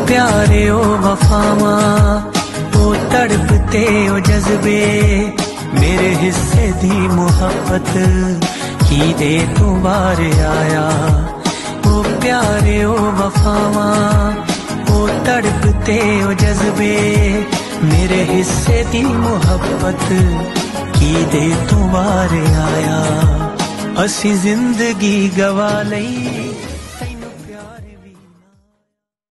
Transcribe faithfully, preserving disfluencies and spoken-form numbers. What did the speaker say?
प्यारे ओ वफावा ओ तड़पते ओ जज्बे मेरे हिस्से दी मुहब्बत की दे तू बार आया। ओ प्यारे ओ वफावा ओ तड़पते ओ जज्बे मेरे हिस्से दी मुहब्बत की दे तू बार आया। असी जिंदगी गवा लई।